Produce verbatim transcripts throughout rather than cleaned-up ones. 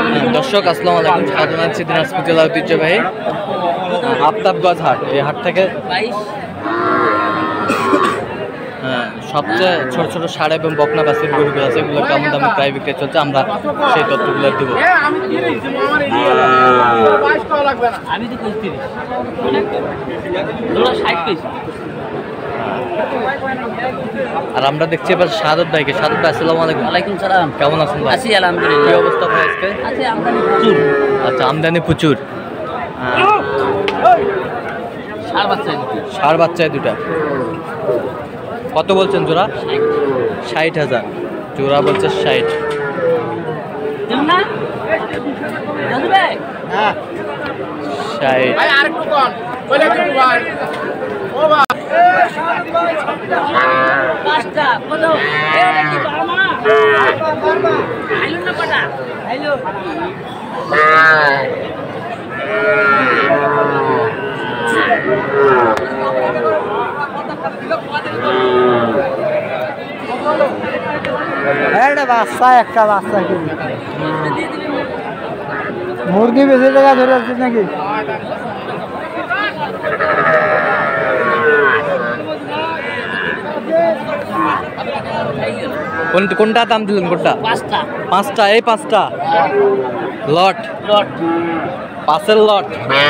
দর্শক আসসালামু আলাইকুম, স্বাগত জানাচ্ছি দিনাজপুর জেলা ঐতিহ্যবাহী আফতাবগঞ্জ হাট। এই হাট থেকে সবচেয়ে ছোট ছোট ষাঁড় এবং বকনা বাছুর গরুগুলো আছে, এগুলো কেমন দামে প্রায় বিক্রি চলছে আমরা সেই তথ্যগুলো দেবো। আর আমরা দেখছি এবার সাদত ভাইকে। সাদত ভাই আসসালামু আলাইকুম। ওয়ালাইকুম সালাম। কেমন আছেন ভাই? আছি আলহামদুলিল্লাহ। কি অবস্থা ভাই আজকে? আছি আমদানি প্রচুর। আচ্ছা, আমদানি প্রচুর। ষাঁড় বাচ্চা দুটো। ষাঁড় বাচ্চায় দুটা কত বলছেন জোড়া? ষাট হাজার জোড়া বলছে ষাট। বাচ্চা একটা বাচ্চা কি মুরগি বেশি টাকা ধরে আসছে নাকি? কোনটা দাম দিলেন? কোনটা? পাঁচটা। পাঁচটা? এই পাঁচটা লট? লট পাঁচের লট।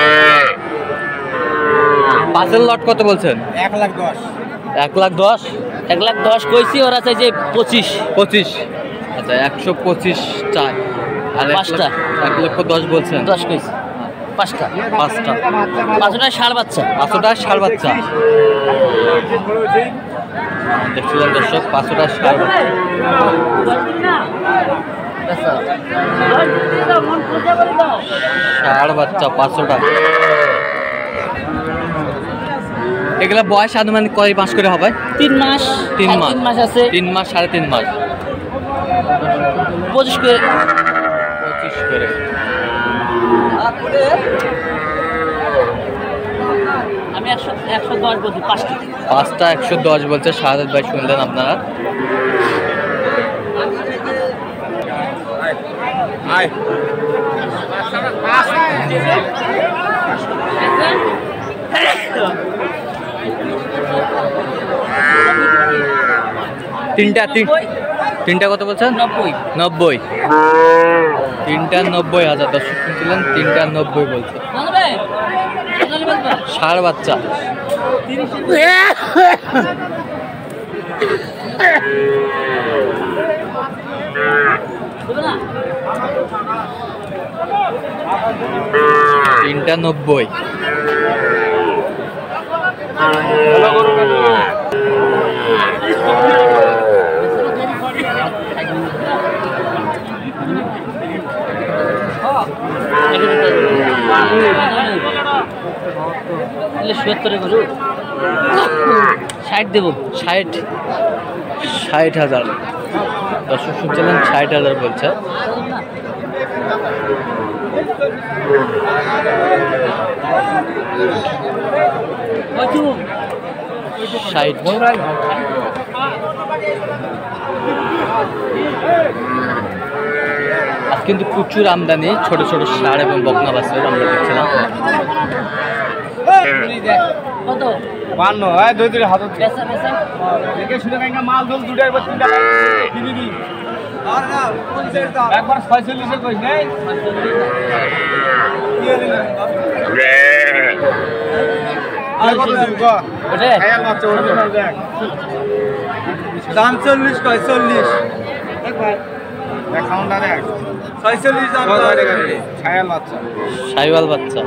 পাঁচের লট কত বলছেন? এক লাখ দশ। এক লাখ দশ? এক লাখ দশ কইছি, ওরা চাই যে পঁচিশ। পঁচিশ? আচ্ছা, একশো পঁচিশ চাই। আর পাঁচটা এক লক্ষ দশ বলছেন? দশ কইছি। পাঁচটা। পাঁচটা পাঁচটা ষাঁড় বাচ্চা। পাঁচটা ষাঁড় বাচ্চা দেখছিলেন দর্শক, পাঁচটা ষাঁড় বাচ্চা। ষাঁড় বাচ্চা পাঁচটা। এগুলা বয়স আনুমানিক কয় মাস করে হবে? তিন মাস। তিন মাস? তিন মাস আছে। তিন মাস সাড়ে তিন মাস। পঁচিশ করে। পঁচিশ করে। আমি একশো একশো দশ বলছি। পাঁচটা। পাঁচটা একশো দশ বলছে শাহাদাত ভাই, শুনলেন আপনারা। তিনটা তিনটা কত বলছেন? নব্বই। নব্বই? তিনটা নব্বই হাজার। দর্শক শুনছিলেন, তিনটা নব্বই বলছে। ষাঁড় বাচ্চা। তিনটা নব্বই। সত্তরে করো। ষাট দেবো। ষাট? ষাট হাজার। দর্শক শুনছিলেন, ষাট হাজার বলছে। ষাট। আজ কিন্তু প্রচুর আমদানি ছোট ছোট ষাঁড় এবং বকনা বাছুর আমরা দেখছিলাম। কত? বান্ন। হ্যাঁ, দুই দুই হাত বেচা বেচা দেখে শুনে কাইঙ্গা মাল দল দুটার পর তিনটা দিবি দি। আর না পঞ্চাশ দাম একবার ছয়চল্লিশ এর কইছ নাই? কি হলো? আর কত দাম গো? ওরে খায়াল মাছ ওরে দেখ। দাম চল্লিশ কয় চল্লিশ। একবার অ্যাকাউন্টে দেখ। ছয়চল্লিশ দাম কয় টাকা রে? খায়াল মাছ। সাইওয়াল বাচ্চা।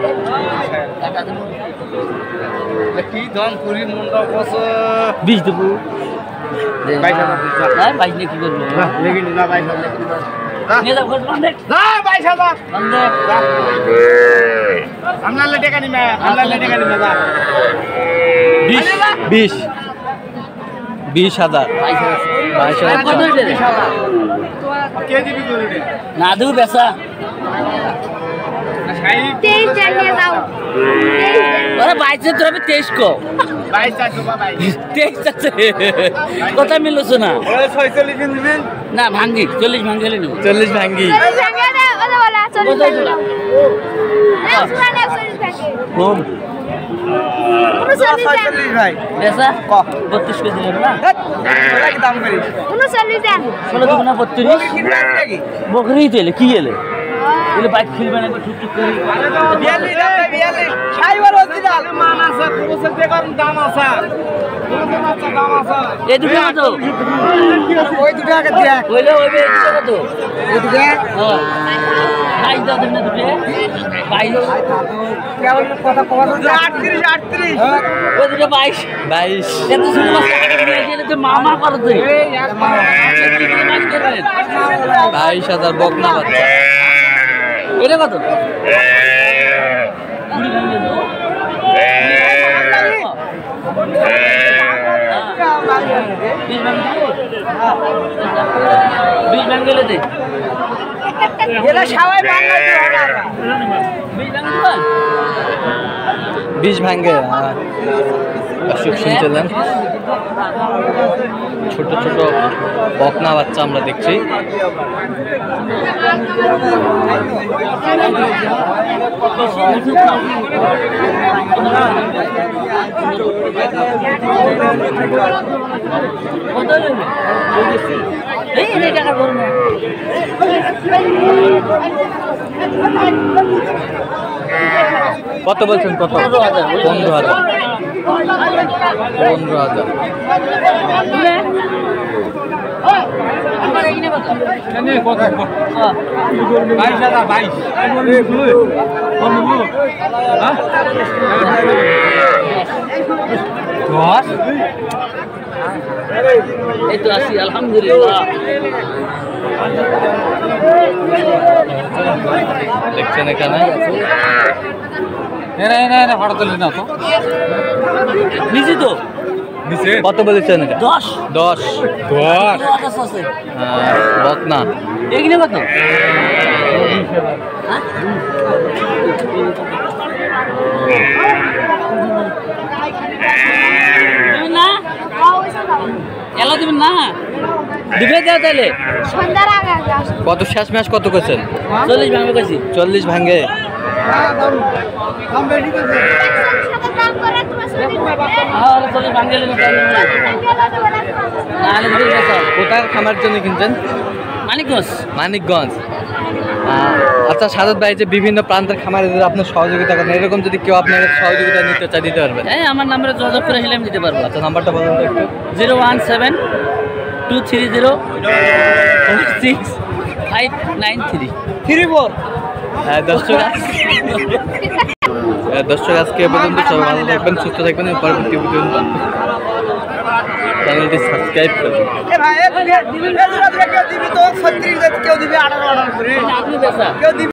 কি দাম পুরি মুন্ডা কস? বিশ দেবো। বাইশ হাজার। হ্যাঁ, বাইশ নিয়ে কি করবো? লেগে নি না বাইশ হাজার। নিয়ে যাও ঘর বান্ধে। না বাইশ হাজার। বান্ধে। আমরা লে টাকা নিমা, আমরা লে টাকা নিমা যা। বিশ? বিশ? বিশ হাজার। বাইশ হাজার। বাইশ হাজার। কত হইছে রে? কে দিবি গরু রে? না দেবো বেচা। তেইশ জানিয়ে দাও। ওরা বাইশে তোর আমি তেইশ কো। বাইশ চারশো বা বাইশ। তেইশ আছে। কথা মিলছে না। ওরা ছয়চল্লিশ দিবেন? না ভাঙ্গি, চল্লিশ ভাঙ্গি হলে নেব। চল্লিশ ভাঙ্গি। জানিয়ে দাও, ওটা বলা চল্লিশ ভেঙে দাও একশো একচল্লিশ ভেঙে কম উনচল্লিশ দেন ছয়চল্লিশ ভাই বেচা বত্রিশ কেজি নেবে না কি দাম করিস উনচল্লিশ দেন ষোলো দুগুণ বত্রিশ বকরি তো এলে কি এলে এলে বাইক ফিরবে না ঠিক ঠিক করে বিয়াল্লিশ দাম ভাই বিয়াল্লিশ সাইবার অরিজিনাল মান আছে পুরুষের দেখুন দাম আছে পুরুষের বাচ্চা দাম আছে এই দুটো কত ওই দুটো আগে দেখ কইলে ওই দুটো কত এই দুটো হ্যাঁ বাইশ দাও তুমি না দুটো বাইশ কেবল কথা কওয়া আটত্রিশ আটত্রিশ ওই দুটো বাইশ বাইশ এত সুন্দর বাচ্চা নিয়ে গেলে তো মামা করো তুই বাইশ হাজার বকনা বাচ্চা। এটা কত বিশ ব্যাংক গেলে দে এরা সবাই বাংলায় বিশ ব্যাংক দিবা বিশ ভাঙ্গে হ্যাঁ। দর্শক শুনছিলেন ছোট ছোট বকনা বাচ্চা আমরা দেখছি। কত নেবে এই এই টাকা করবো কত বলছেন কত? পনেরো হাজার। পনেরো হাজার পনেরো হাজার বাইশ হাজার বাইশ দশ এই তো আছি আলহামদুলিল্লাহ দেখছেন এখানে এরা এরা এরা ফটো তুলিস না তো নিচে তো নিচে কত বলেছেন এটা? দশ দশ দশ দশ আছে হ্যাঁ, বকনা এখানে কত দিবেন না এলা দিবেন না দিবে দাও তাহলে সন্ধ্যার আগে আগে আসো কত শেষ ম্যাচ কত করছেন? চল্লিশ ভাঙবে কাছি চল্লিশ ভাঙ্গে দাম করে তোমার শরীর আর চল্লিশ ভাঙলে নাহলে দিবে বেচা কোথায় খামার জন্য কিনছেন? মানিকগঞ্জ মানিকগঞ্জ। আহ, আচ্ছা সাদত ভাই যে বিভিন্ন প্রান্তের খামারিদের আপনার সহযোগিতা করেন, এরকম যদি কেউ আপনার সহযোগিতা নিতে চায় দিতে পারবেন? হ্যাঁ আমার নাম্বারে যোগাযোগ করে আসলে আমি দিতে পারবো আচ্ছা নাম্বারটা বলুন তো একটু। Zero one seven two three zero four six five nine three three four হ্যাঁ, দর্শক আজ- হ্যাঁ, দর্শক আজকে এ পর্যন্ত সবাই ভালো থাকবেন, সুস্থ থাকবেন এবং পরবর্তী ভিডিও চ্যানেলটি সাবস্ক্রাইব করবেন। এ ভাই এ দিবি কেউ দিবি তো ছত্রিশ কেউ দিবি আঠারো অর্ডার করে আপনি বেচা কেউ দিবি